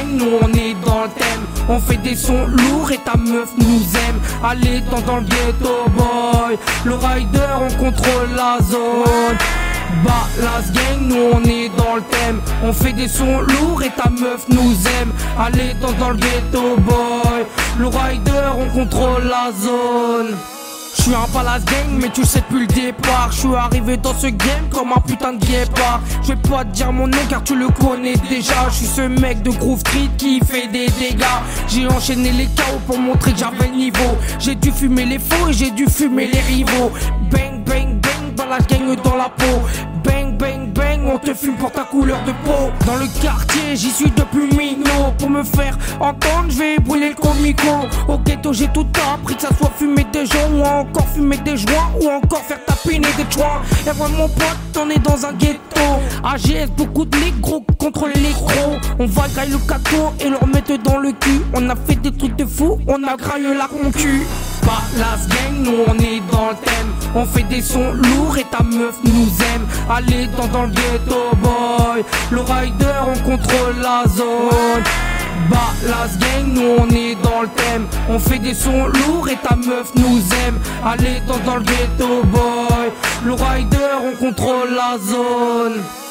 gang, nous on est dans le thème. On fait des sons lourds et ta meuf nous aime. Allez dans le ghetto boy, le rider on contrôle la zone. Ballas gang, nous on est dans le thème. On fait des sons lourds et ta meuf nous aime. Allez dans le ghetto boy, le rider on contrôle la zone. Je suis un Ballas gang mais tu sais depuis le départ. Je suis arrivé dans ce game comme un putain de guépard. Je vais pas te dire mon nom car tu le connais déjà. Je suis ce mec de Groove Street qui fait des dégâts. J'ai enchaîné les KO pour montrer que j'avais le niveau. J'ai dû fumer les faux et j'ai dû fumer les rivaux. Bang bang bang, Ballas gang dans la peau. Bang bang bang, on te fume pour ta couleur de peau. Dans le quartier j'y suis depuis minot. Pour me faire entendre je vais brûler le comico. Au ghetto j'ai tout appris, que ça soit fumer des gens ou encore fumer des joints ou encore faire tapiner des joints. Et voilà mon pote, on est dans un ghetto. AGS, beaucoup de négros contre l'électro. On va grailler le cadeau et leur mettre dans le cul. On a fait des trucs de fou, on a graillé la concu. Ballas gang, nous on est dans le thème. On fait des sons lourds et ta meuf nous aime. Allez dans le ghetto boy, le rider on contrôle la zone. Ballas gang, nous on est dans le thème. On fait des sons lourds et ta meuf nous aime. Allez dans le ghetto boy, le rider on contrôle la zone.